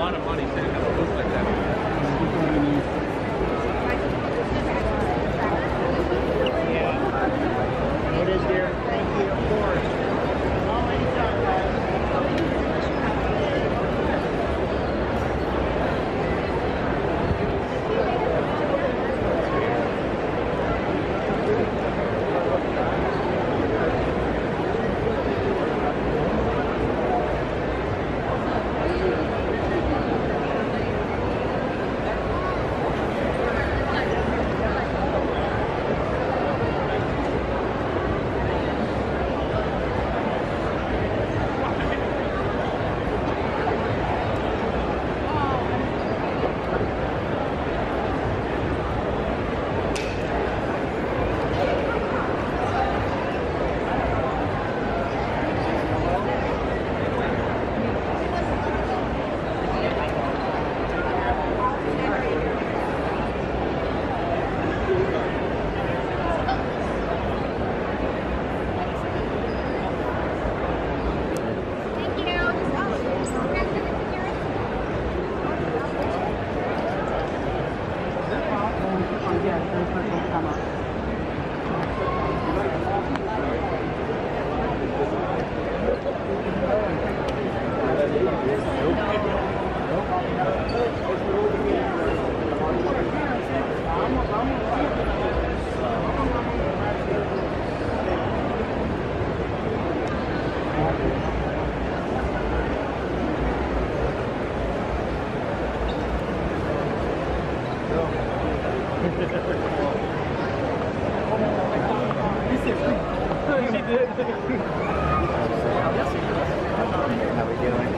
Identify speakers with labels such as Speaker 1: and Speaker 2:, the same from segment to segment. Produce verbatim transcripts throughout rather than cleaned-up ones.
Speaker 1: lot of money to have a booth like that.
Speaker 2: Yeah. It is here. Thank you, of course. Oh, anytime, guys.
Speaker 3: How we doing?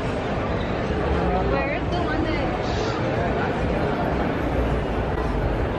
Speaker 4: Where's the one that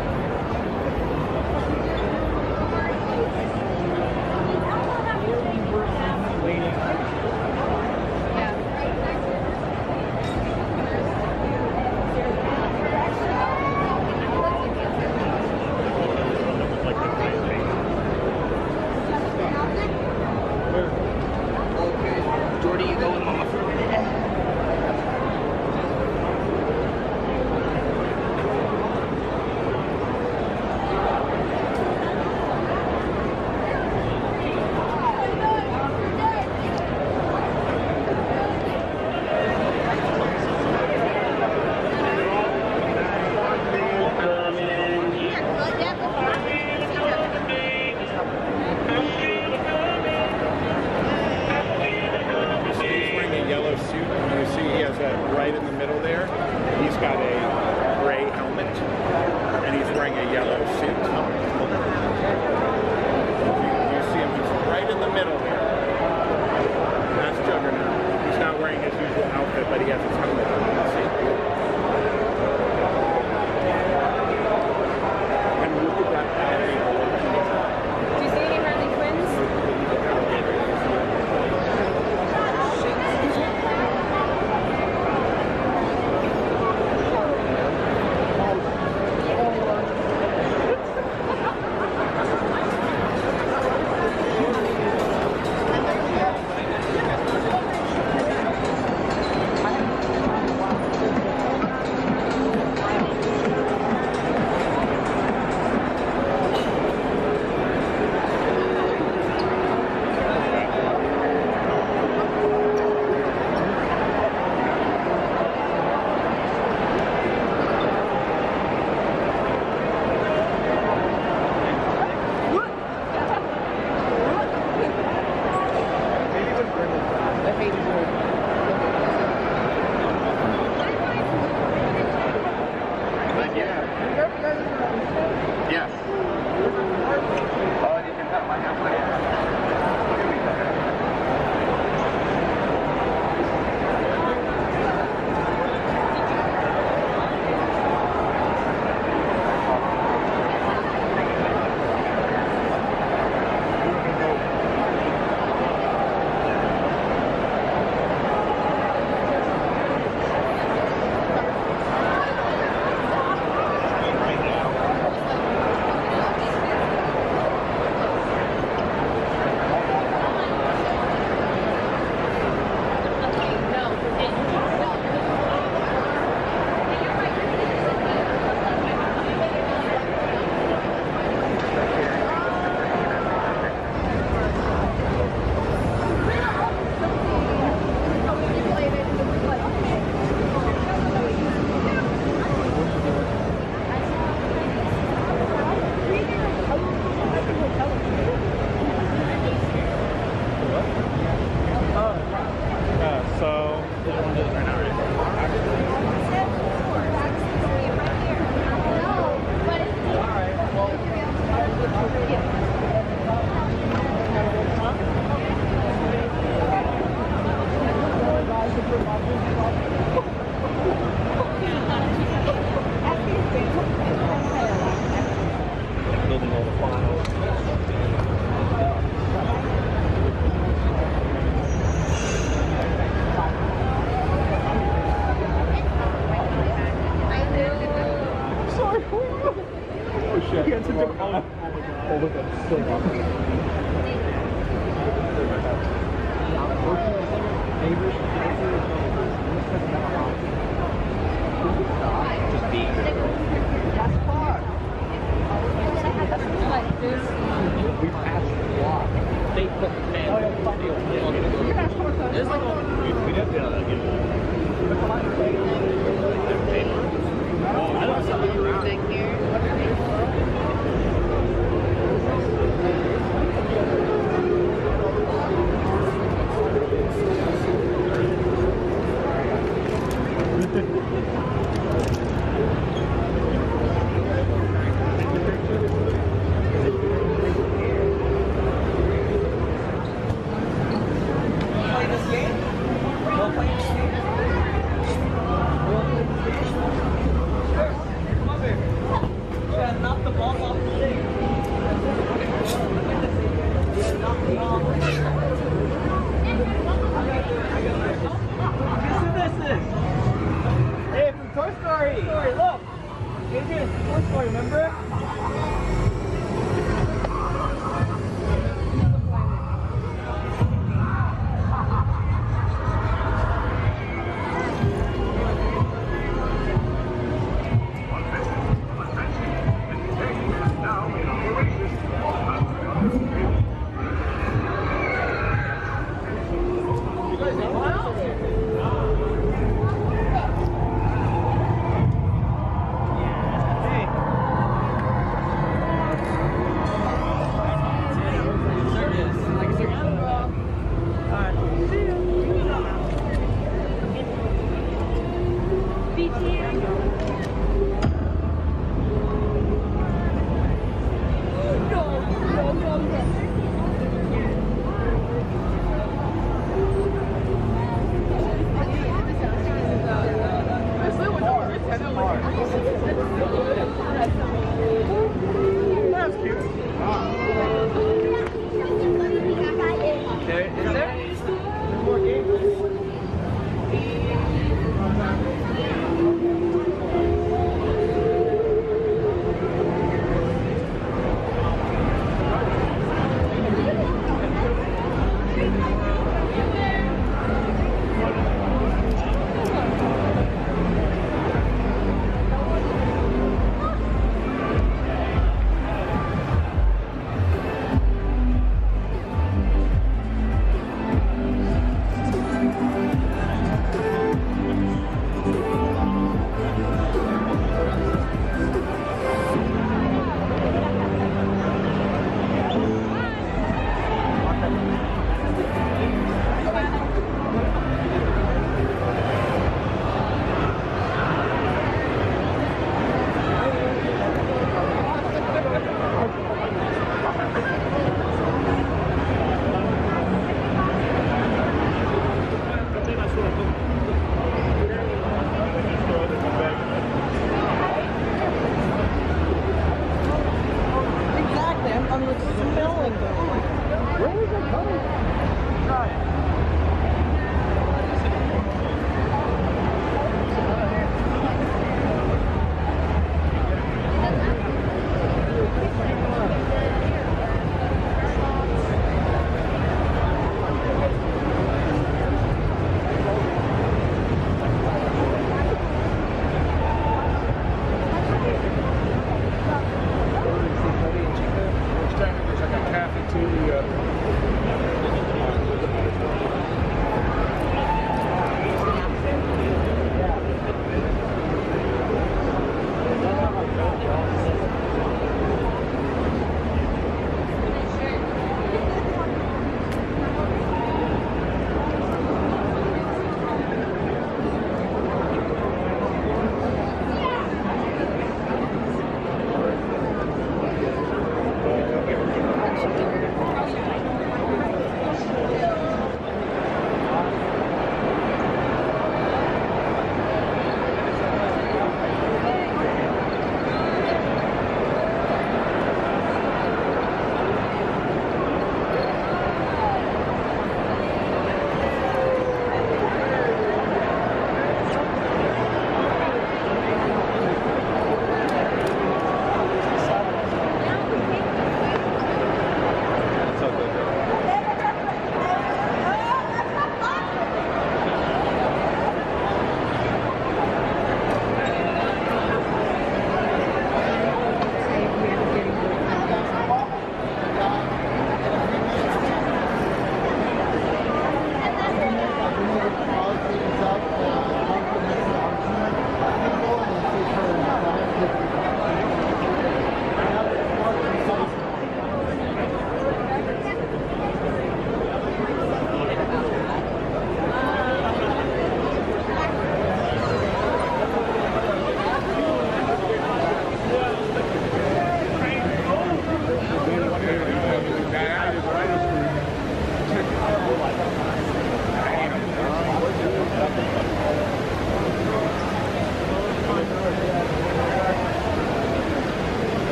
Speaker 4: saving all the files. Sorry. Oh shit. He had to do all all of them so Just being That's far.
Speaker 5: Like this.
Speaker 4: We passed the block. They put the fan. Oh, yeah, There's like a... We, we didn't feel that good. Oh, I don't know.
Speaker 5: Back here.
Speaker 2: Hey, from Toy Story! Toy Story, look! Adrian, from Toy Story, remember? That's cute. There, is there? More games? Exactly, I'm, I'm like smelling them. Like, where is it coming from? Try it. Trying to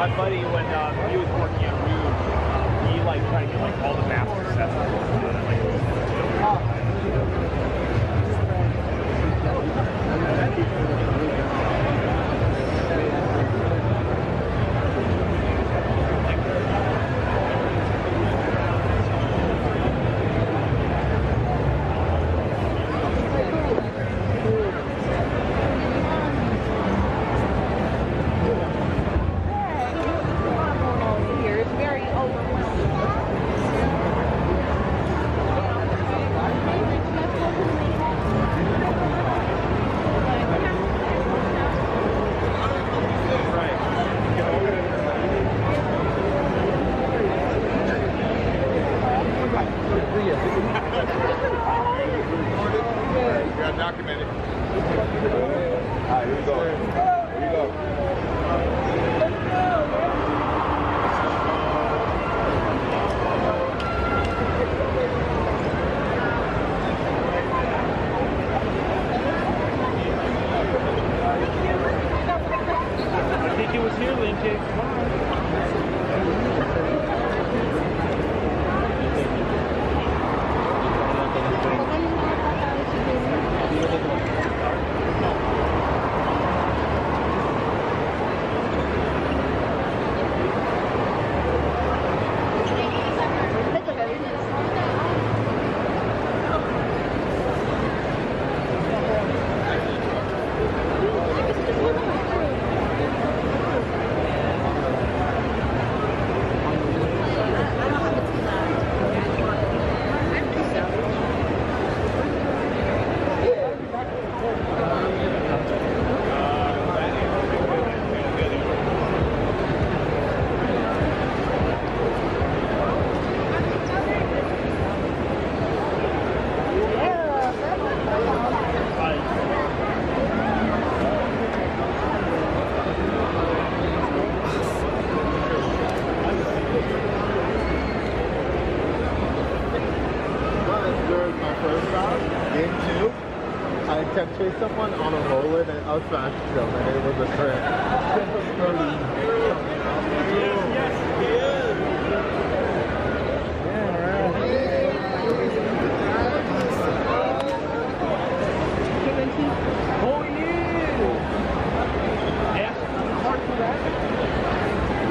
Speaker 6: My buddy, when uh, he was working at Reed, he like tried to get like all the master assessments.
Speaker 2: Here it's very overwhelming.
Speaker 3: Got documented. All right, here we go. Here we go.
Speaker 6: I think it was here, Lincoln. Come on.
Speaker 3: My first round, game two, I kept chasing someone on a roller and I was fast still, and it was a
Speaker 6: Oh yeah! Ask the heart for that.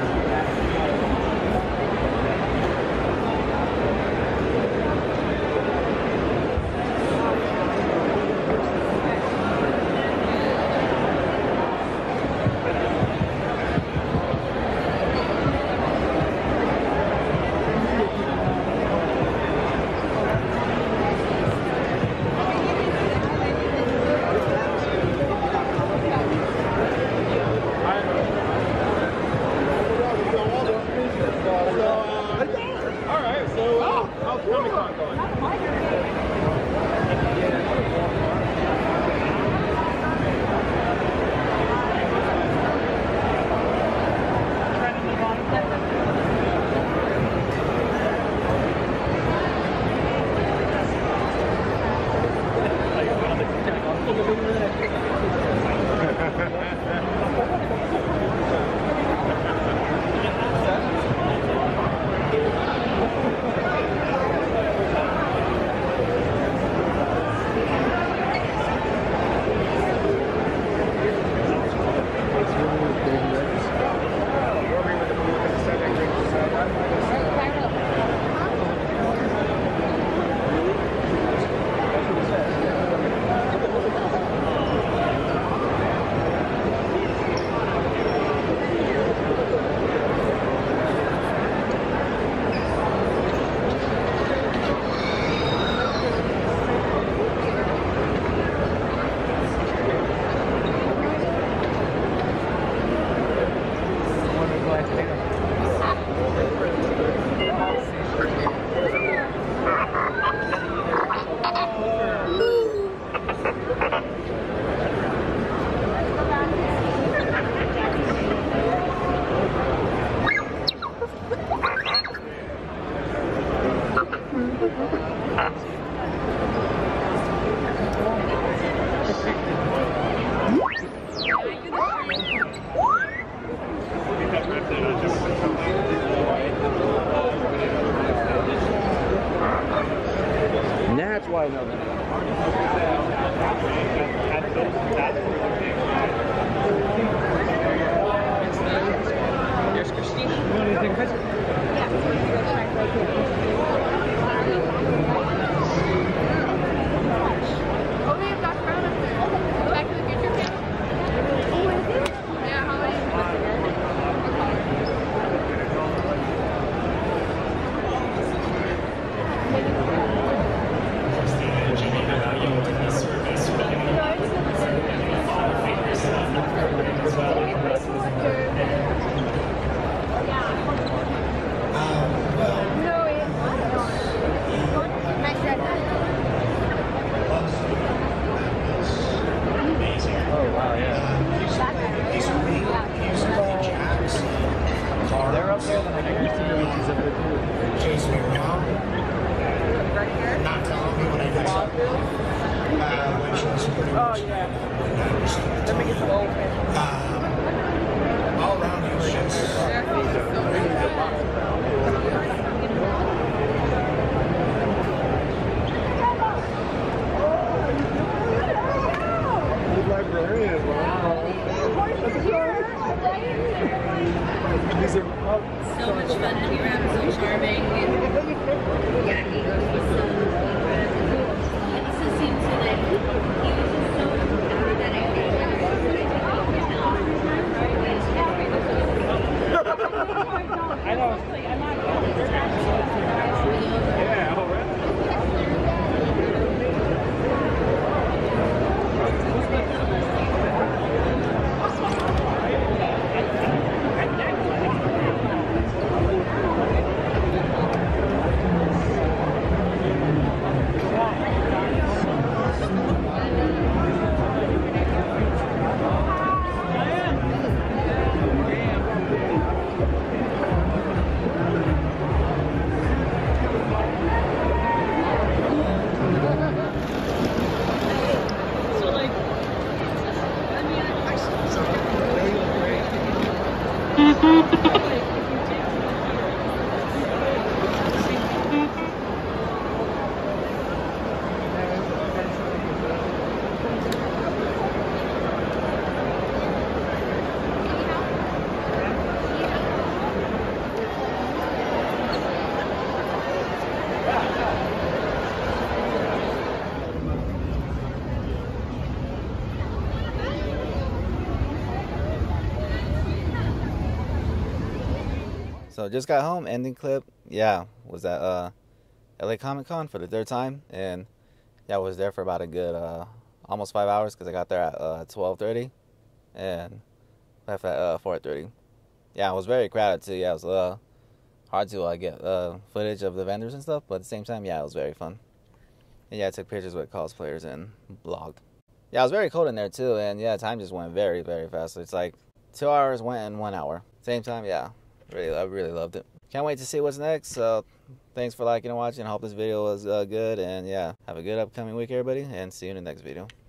Speaker 2: Was it? Oh,
Speaker 5: So much fun to be around, so charming. And yeah, he was so sweet. It just seemed so like he was just so empathetic.
Speaker 4: I know. It's like, I'm not
Speaker 6: Yeah, all right.
Speaker 7: So just got home, ending clip, yeah, was at uh, L A Comic Con for the third time, and yeah, I was there for about a good uh, almost five hours because I got there at uh, twelve thirty and left at uh, four thirty. Yeah, it was very crowded too. Yeah, it was uh, hard to uh, get uh, footage of the vendors and stuff, but at the same time, yeah, it was very fun. And yeah, I took pictures with cosplayers and vlogged. Yeah, it was very cold in there too, and yeah, time just went very, very fast. It's like two hours went in one hour. Same time, yeah. Really, I really loved it. Can't wait to see what's next. So thanks for liking and watching. I hope this video was uh, good. And yeah, have a good upcoming week, everybody. And see you in the next video.